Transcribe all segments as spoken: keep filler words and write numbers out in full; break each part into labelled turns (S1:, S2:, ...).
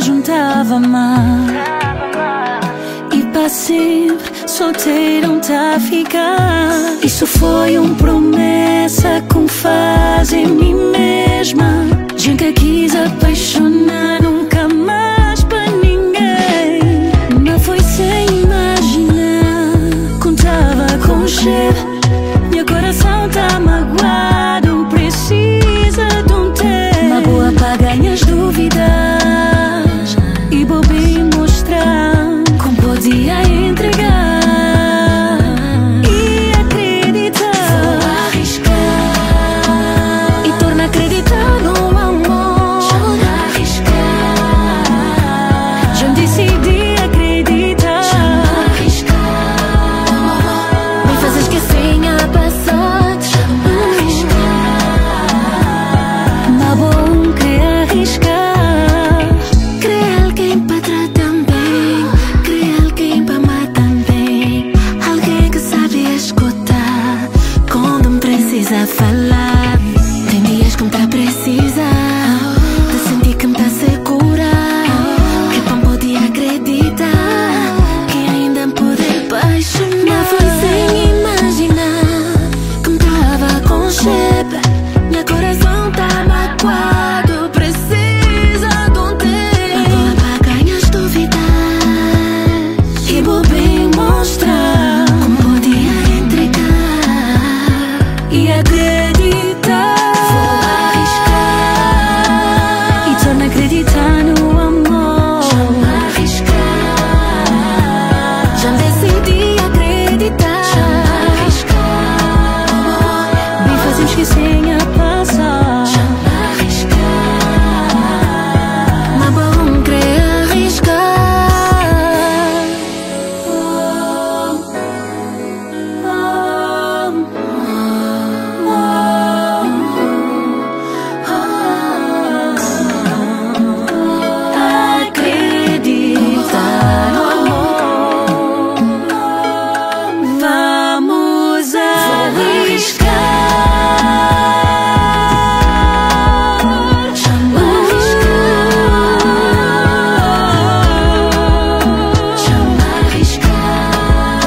S1: juntava mal e para sempre solteiro não tá a ficar. Isso foi uma promessa que me faz em mim mesma. Nunca quis apaixonar, nunca mais para ninguém. Não foi sem imaginar, contava com o cheiro. Meu coração tá magoado, precisa de um tempo. Uma boa para ganhar as dúvidas e vou bem mostrar como podia entregar. Precisa falar, tem dias que me tá precisa de sentir que me tá segura, que pão podia acreditar que ainda me pode apaixonar. Não foi sem imaginar que me tava com chepe. Meu coração tá magoado, precisa de um tempo. Agora para ganhar as dúvidas e vou bem mostrar como podia entregar e acreditar. Vou arriscar e torno a acreditar no amor. Já me arriscar, já decidi acreditar. Já me arriscar, bem fazemos que sem a passar. Já me arriscar, mas bom querer arriscar. Oh, oh, acreditar no amor. Vamos arriscar. Já me arriscar, já me arriscar,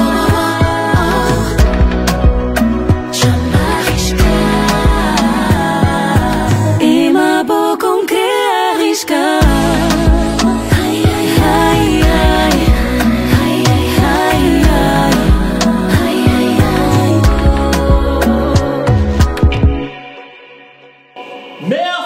S1: já me arriscar. E uma boa com querer arriscar. Ai, ai, ai, ai, ai, ai, ai, ai, ai, ai.
S2: Meu